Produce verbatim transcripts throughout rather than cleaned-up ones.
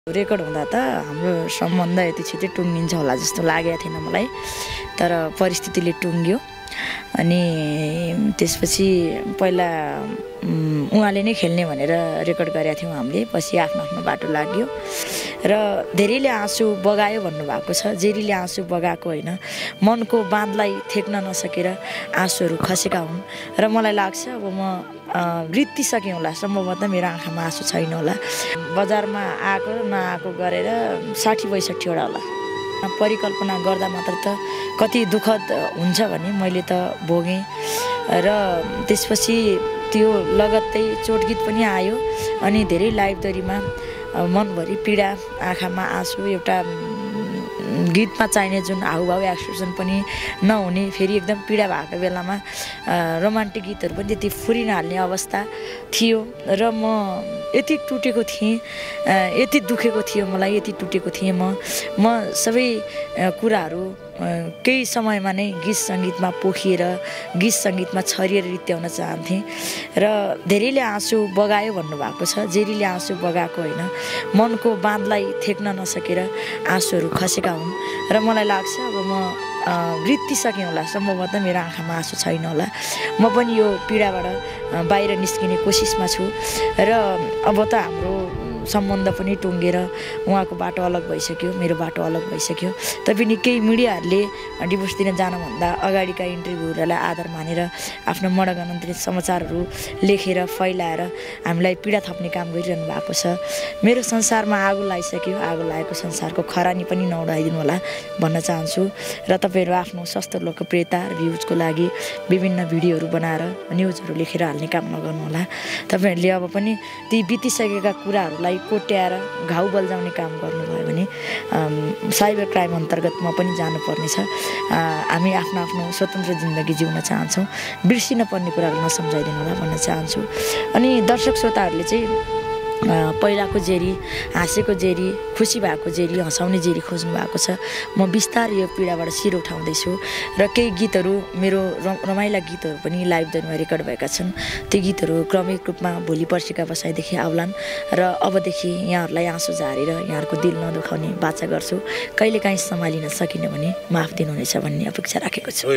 Record हुँदा त हाम्रो सम्बन्ध यति छिटै टुङ्गिन्छ होला जस्तो लागेको थिएन मलाई, तर परिस्थितिले टुङ्ग्यो। अनि त्यसपछि पहिला उहाँले नै खेल्ने भनेर रेकर्ड गरेका थियौँ हामीले, पछि आफ्नो आफ्नो बाटो लाग्यो र धेरैले आँसु बगायो भन्नुभएको छ। जेरीले आँसु बगाएको होइन, मनको बाँधलाई थेक्न नसकेर आँसुहरू खसेका हुन् र मलाई लाग्छ अब म बित्तिसकेँ होला, सम्भवतः मेरो आँखामा आँसु छैन होला। बजारमा आएको र नआएको गरेर साठी बैसठीवटा होला। परिकल्पना गर्दा मात्र त कति दुःखद हुन्छ भने मैले त भोगेँ र त्यसपछि त्यो लगत्तै चोटगीत पनि आयो अनि धेरै लाइभदरीमा मनभरि पीडा, आँखामा आँसु, एउटा गीतमा चाहिने जुन हाउभाउ एक्सप्रेसन पनि नहुने, फेरि एकदम पीडा भएको बेलामा रोमान्टिक गीतहरू पनि त्यति फुरिन हाल्ने अवस्था थियो र म यति टुटेको थिएँ, यति दुखेको थियो मलाई, यति टुटेको थिएँ म म सबै कुराहरू केही समयमा नै गीत सङ्गीतमा पोखिएर गीत सङ्गीतमा छरिएर रित्याउन चाहन्थेँ र धेरैले आँसु बगायो भन्नुभएको छ। जेरीले आँसु बगाएको होइन, मनको बाँधलाई थेक्न नसकेर आँसुहरू खसेका हुन् र मलाई लाग्छ अब म बित्तिसकेँ होला, सम्भवतः मेरो आँखामा आँसु छैन होला। म पनि यो पीडाबाट बाहिर निस्किने कोसिसमा छु र अब त हाम्रो सम्बन्ध पनि टुङ्गेर उहाँको बाटो अलग भइसक्यो, मेरो बाटो अलग भइसक्यो। तैपनि केही मिडियाहरूले डिभोर्स दिन जानुभन्दा अगाडिका इन्टरभ्यूहरूलाई आधार मानेर आफ्नो मनगणन्त्रित समाचारहरू लेखेर फैलाएर हामीलाई पीडा थप्ने काम गरिरहनु भएको छ। मेरो संसारमा आगो लागिसक्यो, आगो लागेको संसारको खरानी पनि नउडाइदिनु होला भन्न चाहन्छु र तपाईँहरू आफ्नो सस्तो लोकप्रियता भ्युजको लागि विभिन्न भिडियोहरू बनाएर न्युजहरू लेखेर हाल्ने काम नगर्नु होला। तपाईँहरूले अब पनि ती बितिसकेका कुराहरूलाई कोट्याएर घाउ बल्झाउने काम गर्नुभयो भने साइबर क्राइम अन्तर्गतमा पनि जानुपर्नेछ। हामी आफ्नो आफ्नो स्वतन्त्र जिन्दगी जिउन चाहन्छौँ, बिर्सिन पर्ने कुराहरू नसम्झाइदिनु होला भन्न चाहन्छु। अनि दर्शक श्रोताहरूले चाहिँ पहिलाको जेरी, हाँसेको जेरी, खुसी भएको जेरी, हँसाउने जेरी खोज्नु भएको छ। म बिस्तारै यो पीडाबाट शिर उठाउँदैछु र केही गीतहरू, मेरो रमाइला गीतहरू पनि लाइभदरमा रेकर्ड भएका छन्। ती गीतहरू क्रमिक रूपमा भोलि पर्सिका बसाइदेखि आउलान् र अबदेखि यहाँहरूलाई आँसु झारेर यहाँहरूको दिल नदुखाउने बाचा गर्छु। कहिलेकाहीँ सम्हालिन सकिनँ भने माफ दिनुहुनेछ भन्ने अपेक्षा राखेको छु।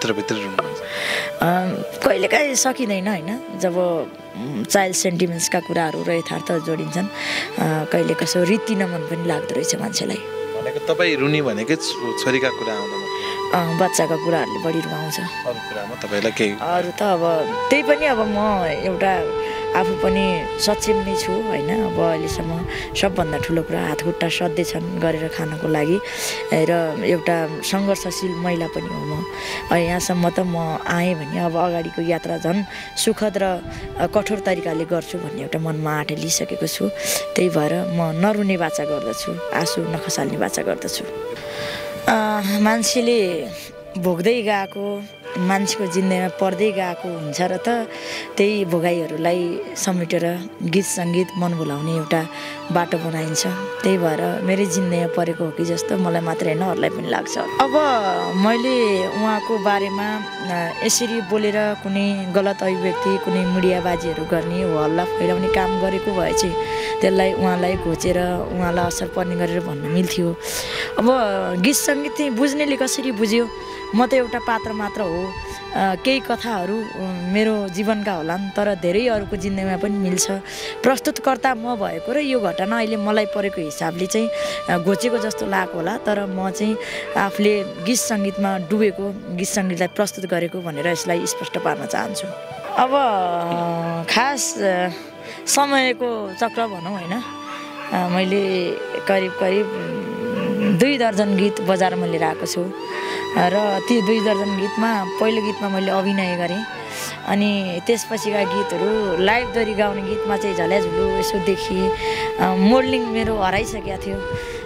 कहिलेकाहीँ सकिँदैन होइन, जब चाइल्ड सेन्टिमेन्ट्सका कुराहरू र यथार्थ जोडिन्छन्, कहिले कसो रीति नमन पनि लाग्दो रहेछ मान्छेलाई। भनेको तपाईँ रुनी भनेकै छोरीका कुरा आउँदैन, बच्चाका कुराहरूले बढी रुवाउँछ। अरू कुरामा तपाईँलाई केही अरू त अब त्यही पनि अब म एउटा आफू पनि सक्षम नै छु होइन। अब अहिलेसम्म सबभन्दा ठुलो कुरा हातखुट्टा सधैँछन् गरेर खानको लागि र एउटा सङ्घर्षशील महिला पनि हो म। यहाँसम्म त म आएँ भने अब अगाडिको यात्रा झन् सुखद र कठोर तरिकाले गर्छु भन्ने एउटा मनमा आँट लिइसकेको छु। त्यही भएर म नरुने बाचा गर्दछु, आँसु नखसाल्ने बाचा गर्दछु। मान्छेले भोग्दै गएको, मान्छेको जिन्दगीमा पर्दै गएको हुन्छ र त त्यही भोगाइहरूलाई समेटेर गीत सङ्गीत मन भुलाउने एउटा बाटो बनाइन्छ। त्यही भएर मेरै जिन्दगीमा परेको हो कि जस्तो मलाई मात्रै होइन अरूलाई पनि लाग्छ। अब मैले उहाँको बारेमा यसरी बोलेर कुनै गलत अभिव्यक्ति, कुनै मिडियाबाजीहरू गर्ने, हो हल्ला फैलाउने काम गरेको भए चाहिँ त्यसलाई उहाँलाई घोचेर उहाँलाई असर पर्ने गरेर भन्न मिल्थ्यो। अब गीत सङ्गीत चाहिँ बुझ्नेले कसरी बुझ्यो, म त एउटा पात्र मात्र हो। केही कथाहरू मेरो जीवनका होलान् तर धेरै अरूको जिन्दगीमा पनि मिल्छ। प्रस्तुतकर्ता म भएको र यो घटना अहिले मलाई परेको हिसाबले चाहिँ घोचेको जस्तो लागेको होला, तर म चाहिँ आफूले गीत सङ्गीतमा डुबेको, गीत सङ्गीतलाई प्रस्तुत गरेको भनेर यसलाई स्पष्ट पार्न चाहन्छु। अब खास समयको चक्र भनौँ होइन, मैले करिब करिब दुई दर्जन गीत बजारमा लिएर आएको छु र ती दुई दर्जन गीतमा पहिलो गीतमा मैले अभिनय गरेँ अनि त्यसपछिका गीतहरू लाइभदरी गाउने गीतमा चाहिँ झल्याझुलु यसो देखिए। मोडलिङ मेरो हराइसकेको थियो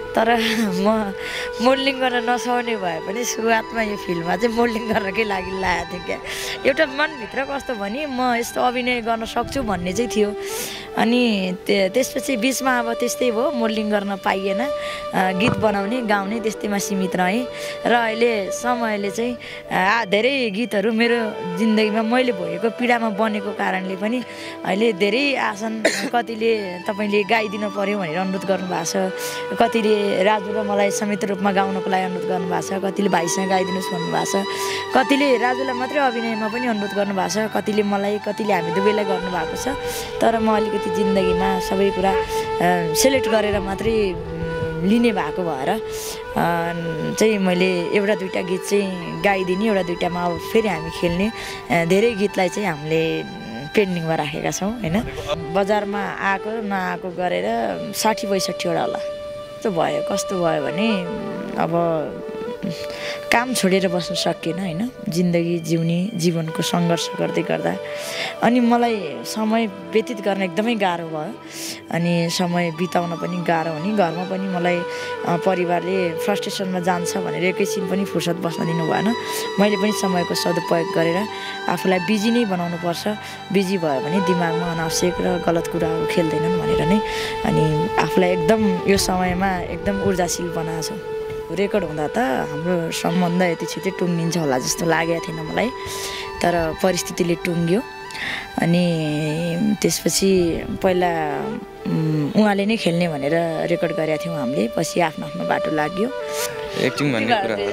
तर म मोडलिङ गर्न नसक्ने भए पनि सुरुवातमा यो फिल्डमा चाहिँ मोडलिङ गर्नकै लागि लागेको थिएँ क्या। एउटा मनभित्र कस्तो भने म यस्तो अभिनय गर्न सक्छु भन्ने चाहिँ थियो। अनि त्यसपछि बिचमा अब त्यस्तै भयो, मोडलिङ गर्न पाइएन, गीत बनाउने गाउने त्यस्तैमा सीमित रहेँ। र अहिले समयले चाहिँ धेरै गीतहरू मेरो जिन्दगीमा मैले भएको पीडामा बनेको कारणले पनि अहिले धेरै आछन्। कतिले तपाईँले गाइदिनु पर्यो भनेर अनुरोध गर्नुभएको छ, कतिले राजु र मलाई संयुक्त रूपमा गाउनको लागि अनुरोध गर्नुभएको छ, कतिले भाइसँग गाइदिनुहोस् भन्नुभएको छ, कतिले राजुलाई मात्रै अभिनयमा पनि अनुरोध गर्नुभएको छ, कतिले मलाई, कतिले हामी दुवैलाई गर्नुभएको छ। तर म अलिकति जिन्दगीमा सबै कुरा सेलेक्ट गरेर मात्रै लिने भएको भएर चाहिँ मैले एउटा दुइटा गीत चाहिँ गाइदिने, एउटा दुइटामा अब फेरि हामी खेल्ने धेरै गीतलाई चाहिँ हामीले पेन्डिङमा राखेका छौँ होइन। बजारमा आएको नआएको गरेर साठी पैँसठीवटा होला त्यो भयो। कस्तो भयो भने अब काम छोडेर बस्न सकिएन होइन, जिन्दगी जिउने जीवनको सङ्घर्ष गर्दै गर्दा अनि मलाई समय व्यतीत गर्न एकदमै गाह्रो भयो। अनि समय बिताउन पनि गाह्रो हुने, घरमा पनि मलाई परिवारले फ्रस्ट्रेसनमा जान्छ भनेर एकैछिन पनि फुर्सद बस्न दिनु भएन। मैले पनि समयको सदुपयोग गरेर आफूलाई बिजी नै बनाउनुपर्छ, बिजी भयो भने दिमागमा अनावश्यक र गलत कुराहरू खेल्दैनन् भनेर नै अनि आफूलाई एकदम यो समयमा एकदम ऊर्जाशील बनाएको छु। रेकर्ड हुँदा त हाम्रो सम्बन्ध यति छिटै टुङ्गिन्छ होला जस्तो लागेको थिएन मलाई, तर परिस्थितिले टुङ्ग्यो। अनि त्यसपछि पहिला उहाँले नै खेल्ने भनेर रेकर्ड गरेका थियौँ हामीले, पछि आफ्नो आफ्नो बाटो लाग्यो। एक्टिङ भन्ने कुराहरू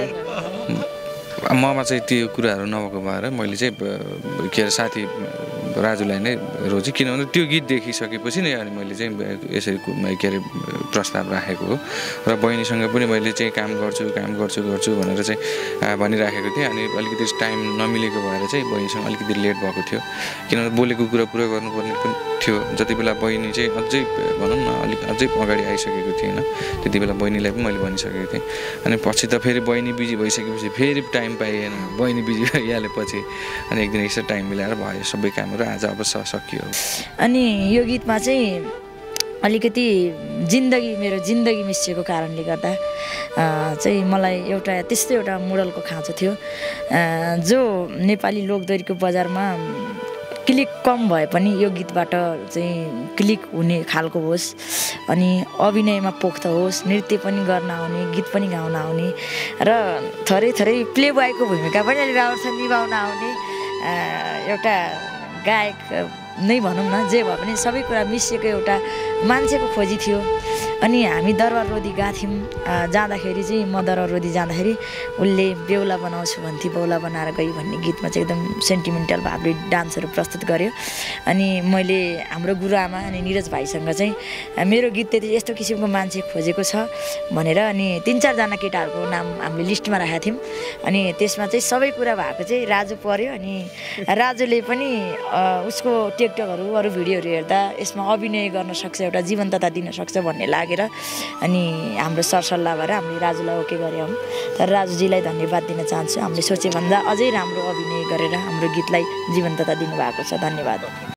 ममा चाहिँ त्यो कुराहरू नभएको भएर मैले चाहिँ के अरे साथी राजुलाई नै रोजेँ, किनभने त्यो गीत देखिसकेपछि नै अनि मैले चाहिँ यसरी के अरे प्रस्ताव राखेको हो। र बहिनीसँग पनि मैले चाहिँ काम गर्छु काम गर्छु गर्छु भनेर चाहिँ भनिराखेको थिएँ। अनि अलिकति टाइम नमिलेको भएर चाहिँ बहिनीसँग अलिकति लेट भएको थियो, किनभने बोलेको कुरा पुरा गर्नुपर्ने पनि थियो। जति बेला बहिनी चाहिँ अझै भनौँ न अलिक अझै अगाडि आइसकेको थिएन, त्यति बेला बहिनीलाई पनि मैले भनिसकेको थिएँ। अनि पछि त फेरि बहिनी बिजी भइसकेपछि फेरि टाइम पाइएन, बहिनी बिजी भइहालेपछि अनि एक दिन एक्स्ट्रा टाइम मिलाएर भयो सबै कामहरू, आज अब सकियो। अनि यो गीतमा चाहिँ अलिकति जिन्दगी मेरो जिन्दगी मिसिएको कारणले गर्दा चाहिँ मलाई एउटा त्यस्तै एउटा मोडलको खाँचो थियो, जो नेपाली लोकदोहोरीको बजारमा क्लिक कम भए पनि यो गीतबाट चाहिँ क्लिक हुने खालको होस्, अनि अभिनयमा पोख्त होस्, नृत्य पनि गर्न आउने, गीत पनि गाउन आउने र थोरै थोरै प्ले बोयको भूमिका पनि अलि राम्रोसँग निभाउन आउने एउटा गायक नै भनौँ न, जे भए पनि सबै कुरा मिसिएको एउटा मान्छेको खोजी थियो। अनि हामी दरबार रोदी गएको थियौँ, जाँदाखेरि चाहिँ म दरबार रोदी जाँदाखेरि उसले बेहुला बनाउँछु भन्थे, बेहुला बनाएर गई भन्ने गीतमा चाहिँ एकदम सेन्टिमेन्टल भावले डान्सहरू प्रस्तुत गर्यो। अनि मैले हाम्रो गुरुआमा अनि निरज भाइसँग चाहिँ मेरो गीत त्यति यस्तो किसिमको मान्छे खोजेको छ भनेर अनि तिन चारजना केटाहरूको नाम हामीले लिस्टमा राखेका थियौँ। अनि त्यसमा चाहिँ सबै कुरा भएको चाहिँ राजु पर्यो। अनि राजुले पनि उसको टिकटकहरू अरू भिडियोहरू हेर्दा यसमा अभिनय गर्न सक्छ, एउटा जीवन्तता दिन सक्छ भन्ने लागेर अनि हाम्रो सरसल्लाह भएर हामीले राजुलाई ओके गऱ्यौँ। तर राजुजीलाई धन्यवाद दिन चाहन्छु, हामीले सोचेभन्दा अझै राम्रो अभिनय गरेर हाम्रो गीतलाई जीवन्तता दिनुभएको छ। धन्यवाद।